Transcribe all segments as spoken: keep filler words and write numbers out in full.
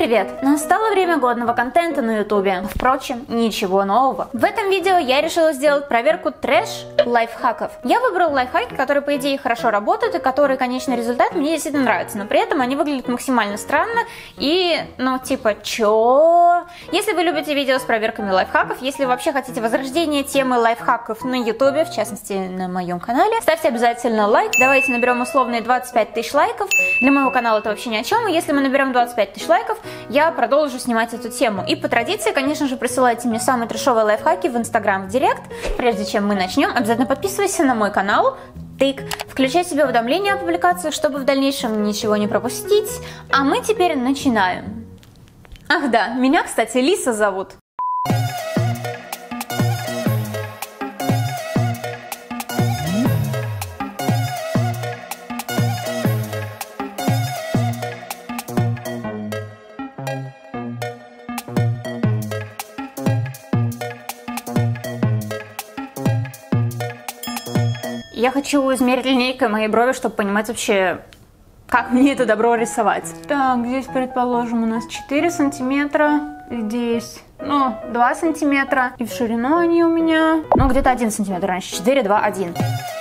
привет! Настало время годного контента на ютубе. Впрочем, ничего нового. В этом видео я решила сделать проверку трэш лайфхаков. Я выбрала лайфхаки, которые по идее хорошо работают и которые конечный результат мне действительно нравится, но при этом они выглядят максимально странно и, ну типа, чё? Если вы любите видео с проверками лайфхаков, если вы вообще хотите возрождения темы лайфхаков на ютубе, в частности на моем канале, ставьте обязательно лайк. Давайте наберем условные двадцать пять тысяч лайков. Для моего канала это вообще ни о чем, и если мы наберем двадцать пять тысяч лайков, я продолжу снимать эту тему. И по традиции, конечно же, присылайте мне самые трешовые лайфхаки в инстаграм, в директ. Прежде чем мы начнем, обязательно подписывайся на мой канал, тык, включай себе уведомления о публикациях, чтобы в дальнейшем ничего не пропустить. А мы теперь начинаем. Ах да, меня, кстати, Лиса зовут. Я хочу измерить линейкой мои брови, чтобы понимать вообще, как мне это добро рисовать. Так, здесь, предположим, у нас четыре сантиметра. Здесь, ну, два сантиметра. И в ширину они у меня, ну, где-то один сантиметр раньше. четыре, два, один.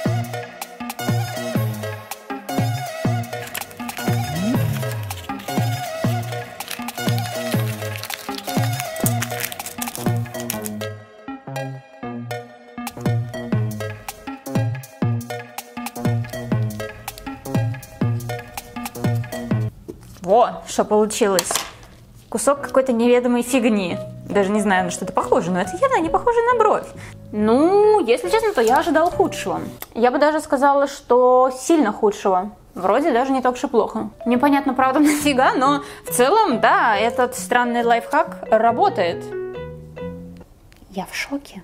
Во, что получилось. Кусок какой-то неведомой фигни. Даже не знаю, на что это похоже, но это явно не похоже на бровь. Ну, если честно, то я ожидала худшего. Я бы даже сказала, что сильно худшего. Вроде даже не так уж и плохо. Непонятно, правда, нафига, но в целом, да, этот странный лайфхак работает. Я в шоке.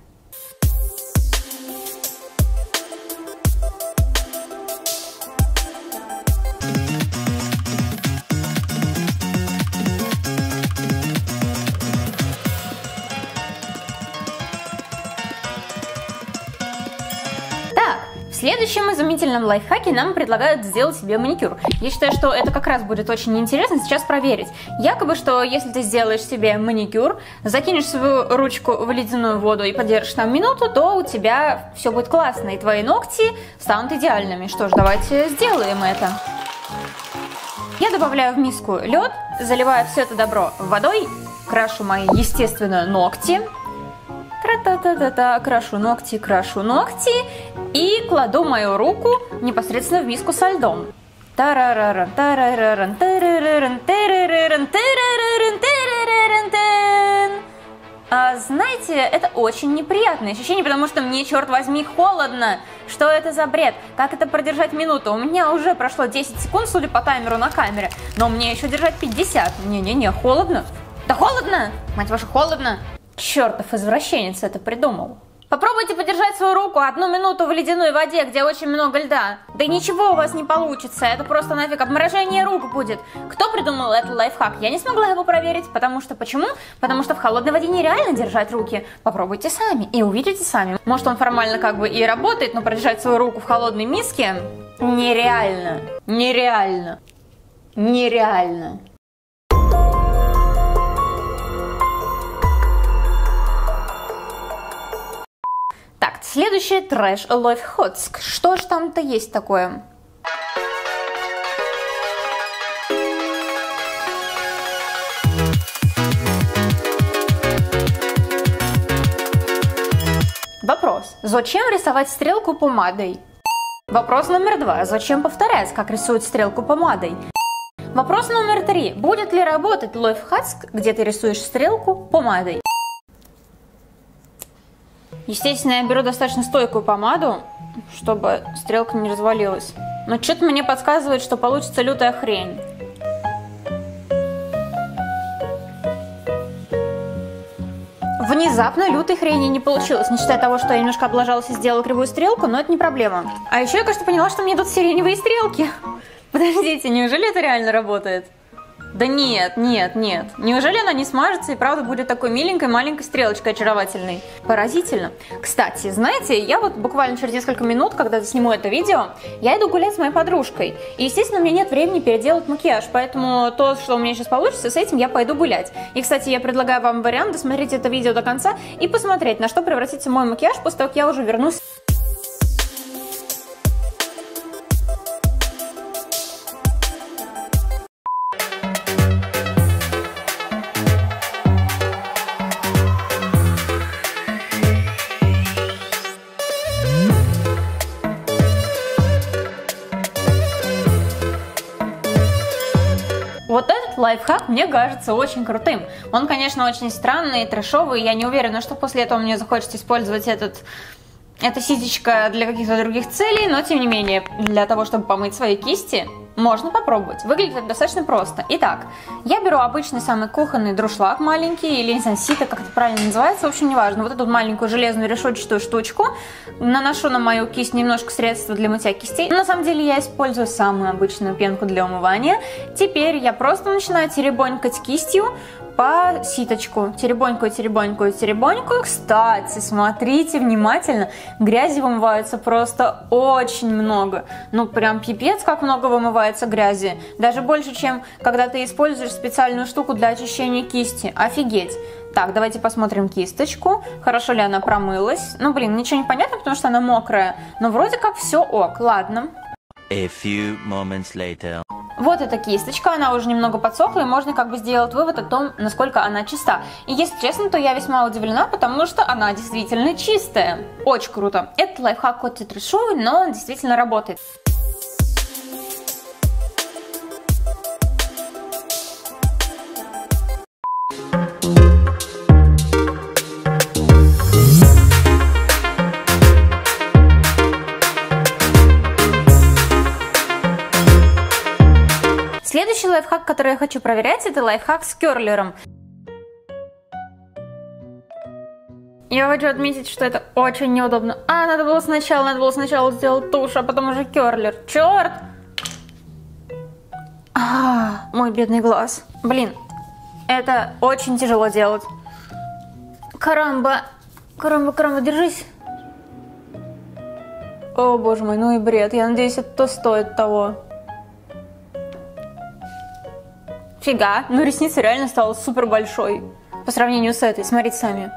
В следующем изумительном лайфхаке нам предлагают сделать себе маникюр. Я считаю, что это как раз будет очень интересно сейчас проверить. Якобы, что если ты сделаешь себе маникюр, закинешь свою ручку в ледяную воду и подержишь там минуту, то у тебя все будет классно, и твои ногти станут идеальными. Что ж, давайте сделаем это. Я добавляю в миску лед, заливаю все это добро водой, крашу мои, естественно, ногти. Тра-та-та-та-та, крашу ногти, крашу ногти и кладу мою руку непосредственно в миску со льдом. Тарараран, тарараран, тарараран, тарараран, тарараран, тарараран, тарараран. А знаете, это очень неприятное ощущение, потому что мне, черт возьми, холодно. Что это за бред? Как это продержать минуту? У меня уже прошло десять секунд, судя по таймеру на камере, но мне еще держать пятьдесят. Не-не-не, холодно. Да холодно! Мать вашу, холодно! Чертов извращенец это придумал. Попробуйте подержать свою руку одну минуту в ледяной воде, где очень много льда. Да ничего у вас не получится, это просто нафиг обморожение рук будет. Кто придумал этот лайфхак? Я не смогла его проверить, потому что почему? Потому что в холодной воде нереально держать руки. Попробуйте сами и увидите сами. Может, он формально как бы и работает, но продержать свою руку в холодной миске нереально. Нереально. Нереально. Так, следующий трэш лайфхак. Что ж там-то есть такое? Вопрос. Зачем рисовать стрелку помадой? Вопрос номер два. Зачем повторять, как рисуют стрелку помадой? Вопрос номер три. Будет ли работать лайфхак, где ты рисуешь стрелку помадой? Естественно, я беру достаточно стойкую помаду, чтобы стрелка не развалилась. Но что-то мне подсказывает, что получится лютая хрень. Внезапно лютой хрени не получилось, не считая того, что я немножко облажалась и сделала кривую стрелку, но это не проблема. А еще я, кажется, поняла, что мне идут сиреневые стрелки. Подождите, неужели это реально работает? Да нет, нет, нет. Неужели она не смажется и правда будет такой миленькой маленькой стрелочкой очаровательной? Поразительно. Кстати, знаете, я вот буквально через несколько минут, когда сниму это видео, я иду гулять с моей подружкой. И, естественно, у меня нет времени переделать макияж, поэтому то, что у меня сейчас получится, с этим я пойду гулять. И, кстати, я предлагаю вам вариант досмотреть это видео до конца и посмотреть, на что превратится мой макияж после того, как я уже вернусь. Вот этот лайфхак мне кажется очень крутым. Он, конечно, очень странный, трэшовый. Я не уверена, что после этого мне захочется использовать этот, эта ситечка для каких-то других целей, но тем не менее, для того, чтобы помыть свои кисти, можно попробовать. Выглядит это достаточно просто. Итак, я беру обычный самый кухонный дуршлаг маленький, или не знаю, сито, как это правильно называется, в общем, неважно. Вот эту маленькую железную решетчатую штучку. Наношу на мою кисть немножко средства для мытья кистей. Но на самом деле я использую самую обычную пенку для умывания. Теперь я просто начинаю теребонькать кистью по ситочку. Теребонькую, теребонькую, теребонькую. Кстати, смотрите внимательно. Грязи вымывается просто очень много. Ну, прям пипец, как много вымывается грязи. Даже больше, чем когда ты используешь специальную штуку для очищения кисти. Офигеть. Так, давайте посмотрим кисточку. Хорошо ли она промылась? Ну, блин, ничего не понятно, потому что она мокрая. Но вроде как все ок. Ладно. A few moments later. Вот эта кисточка, она уже немного подсохла, и можно как бы сделать вывод о том, насколько она чиста. И если честно, то я весьма удивлена, потому что она действительно чистая. Очень круто. Этот лайфхак хоть и трешовый, но он действительно работает. Следующий лайфхак, который я хочу проверять, это лайфхак с керлером. Я хочу отметить, что это очень неудобно. А, надо было сначала, надо было сначала сделать тушь, а потом уже керлер. Черт! А, мой бедный глаз. Блин, это очень тяжело делать. Карамба, карамба, карамба, держись. О, боже мой, ну и бред. Я надеюсь, это стоит того. Фига, ну ресница реально стала супер большой по сравнению с этой, смотрите сами.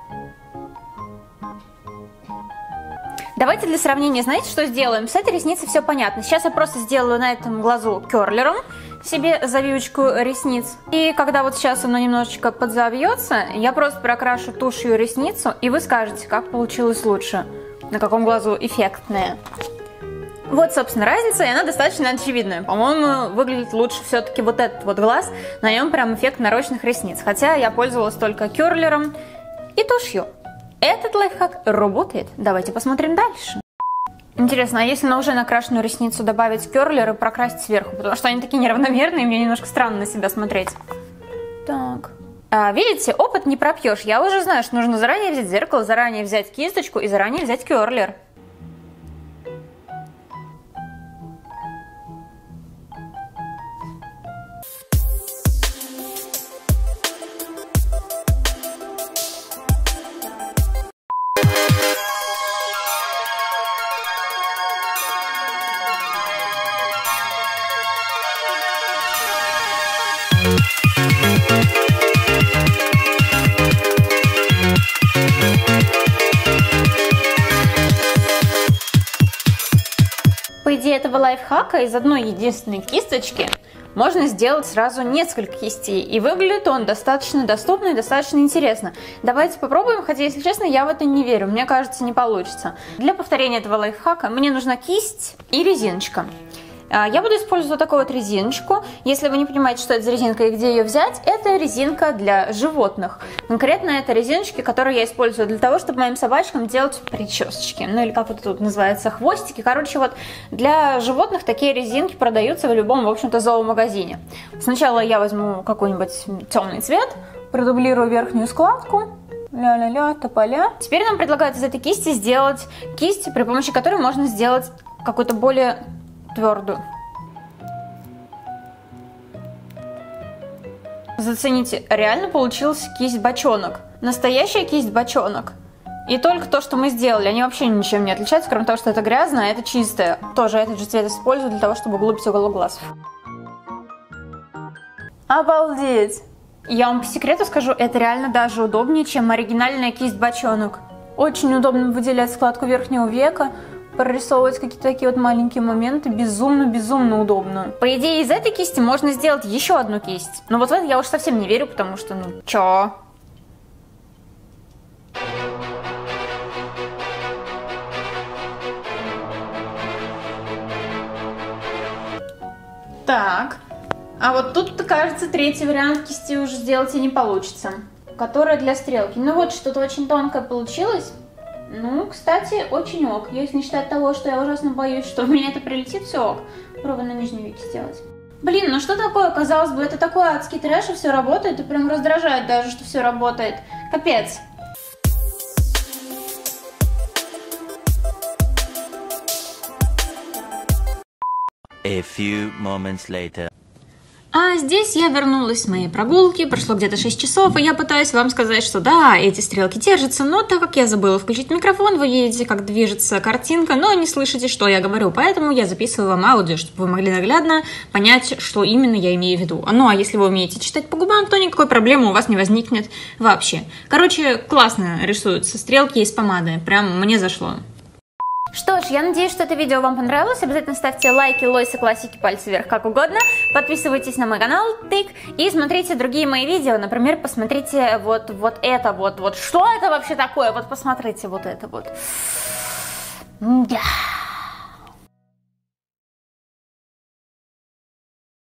Давайте для сравнения, знаете, что сделаем? С этой ресницей все понятно. Сейчас я просто сделаю на этом глазу керлером себе завивочку ресниц. И когда вот сейчас оно немножечко подзавьется, я просто прокрашу тушью ресницу, и вы скажете, как получилось лучше, на каком глазу эффектная. Вот, собственно, разница, и она достаточно очевидная. По-моему, выглядит лучше все-таки вот этот вот глаз. На нем прям эффект нарощенных ресниц. Хотя я пользовалась только керлером и тушью. Этот лайфхак работает. Давайте посмотрим дальше. Интересно, а если на уже накрашенную ресницу добавить керлер и прокрасить сверху? Потому что они такие неравномерные, и мне немножко странно на себя смотреть. Так. А, видите, опыт не пропьешь. Я уже знаю, что нужно заранее взять зеркало, заранее взять кисточку и заранее взять керлер. По идее этого лайфхака из одной единственной кисточки можно сделать сразу несколько кистей, и выглядит он достаточно доступно и достаточно интересно. Давайте попробуем, хотя, если честно, я в это не верю, мне кажется, не получится. Для повторения этого лайфхака мне нужна кисть и резиночка. Я буду использовать вот такую вот резиночку. Если вы не понимаете, что это за резинка и где ее взять, это резинка для животных. Конкретно это резиночки, которые я использую для того, чтобы моим собачкам делать причесочки. Ну или как это тут называется, хвостики. Короче, вот для животных такие резинки продаются в любом, в общем-то, зоомагазине. Сначала я возьму какой-нибудь темный цвет, продублирую верхнюю складку. Ля-ля-ля, тополя. Теперь нам предлагают из этой кисти сделать кисть, при помощи которой можно сделать какую-то более твердую. Зацените, реально получился кисть-бочонок. Настоящая кисть-бочонок. И только то, что мы сделали, они вообще ничем не отличаются, кроме того, что это грязное, а это чистое. Тоже этот же цвет использую для того, чтобы углубить уголок глаз. Обалдеть! Я вам по секрету скажу, это реально даже удобнее, чем оригинальная кисть-бочонок. Очень удобно выделять складку верхнего века, прорисовывать какие-то такие вот маленькие моменты. Безумно-безумно удобно. По идее, из этой кисти можно сделать еще одну кисть. Но вот в это я уж совсем не верю, потому что, ну, чё? Так, а вот тут, кажется, третий вариант кисти уже сделать и не получится. Которая для стрелки. Ну вот, что-то очень тонкое получилось. Ну, кстати, очень ок. Если не считать того, что я ужасно боюсь, что у меня это прилетит, все ок. Пробуй на нижнем веке сделать. Блин, ну что такое? Казалось бы, это такой адский трэш, и все работает, и прям раздражает даже, что все работает. Капец. A few moments later. А здесь я вернулась с моей прогулки, прошло где-то шесть часов, и я пытаюсь вам сказать, что да, эти стрелки держатся, но так как я забыла включить микрофон, вы видите, как движется картинка, но не слышите, что я говорю, поэтому я записываю вам аудио, чтобы вы могли наглядно понять, что именно я имею в виду. Ну, а если вы умеете читать по губам, то никакой проблемы у вас не возникнет вообще. Короче, классно рисуются стрелки из помады, прям мне зашло. Что ж, я надеюсь, что это видео вам понравилось. Обязательно ставьте лайки, лойсы, классики, пальцы вверх, как угодно. Подписывайтесь на мой канал, тык, и смотрите другие мои видео. Например, посмотрите вот, вот это вот, вот. Что это вообще такое? Вот посмотрите вот это вот. Да.